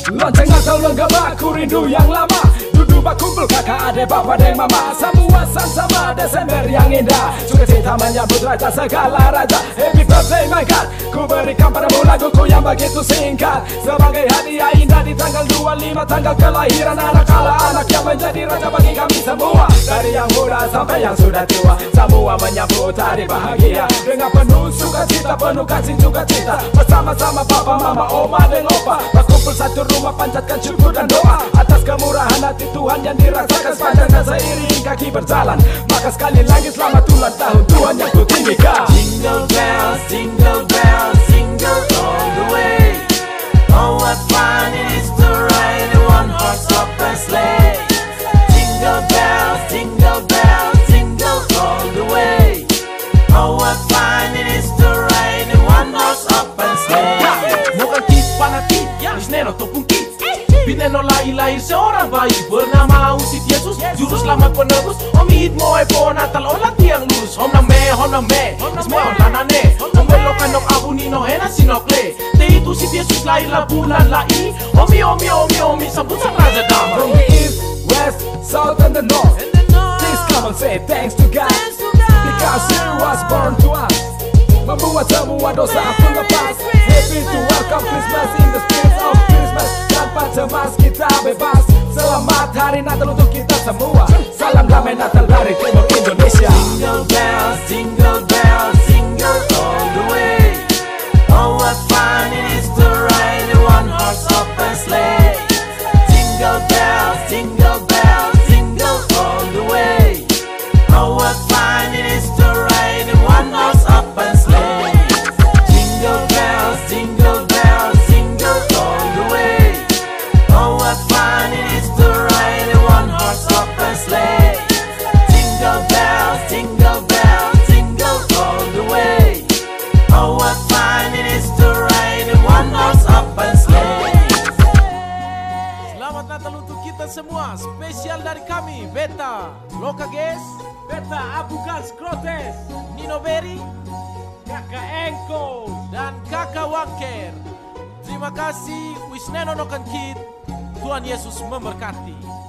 Lonceng atau lenggama, ku rindu yang lama. Duduk kumpul kakak, adik, bapak, dan mama. Semua sama Desember yang indah. Sukacita menyambut raja segala raja. Happy birthday my God, ku berikan padamu laguku yang begitu singkat. Sebagai hadiah indah di tanggal 25, tanggal kelahiran anak yang menjadi raja bagi kami semua. Dari yang muda sampai yang sudah tua, semua menyambut hari bahagia. Dengan penuh sukacita, penuh kasih juga cinta. Bersama-sama papa, mama, oma, dan opa, berkumpul satu rumah, panjatkan syukur dan doa atas kemurahan hati Tuhan yang dirasakan sepanjang dan seiring kaki berjalan. Maka sekali lagi selamat ulang tahun Tuhan yang ku tinggikan. Jingle bells, jingle bells, jingle all the way. Oh, what fun it is to ride a one-horse open sleigh. Jingle bells, jingle bells, jingle all the way. Oh, what fun it is to ride a one-horse open sleigh. Bukan kids fanatik, Wisneno ataupun kids. Bineno lahir seorang bayi bernama Usit Yesus, juru selamat penebus. Om Id mo ay po natal o latiang lurus. Om na me, ismo on lanane. Om belokan ng abu ni Nohena sinokle. Te itu Usit Yesus lahirlah bulan lai. Omi sambut sang Raja Damai. From the east, west, south and the north, please come and say thanks to God, because He was born to us. Membuat semua dosa pun lepas. Happy to welcome Christmas in the spirit of Christmas. Tanpa cemas kita bebas. Selamat hari Natal untuk kita semua. Salam damai Natal dari timur Indonesia. Jingle bells, jingle bells, jingle all the way. Oh, what fun it is to ride a one-horse open sleigh. Jingle bells, jingle bells, jingle all the way. Oh, what fun it is to ride a one-horse open sleigh. Jingle bells, jingle bells, jingle all the way. Oh, what fun it is to ride a one-horse open sleigh. Jingle bells, jingle bells, jingle all the way. Oh, what fun it is to ride a one-horse open sleigh. Selamat Natal untuk kita semua, spesial dari kami Beta Lokages, Beta Abukan Skrotes, Nino Berry, Kakak Engko, dan Kakak Wangker. Terima kasih, Wisneno Nokan Kid. Tuhan Yesus memberkati.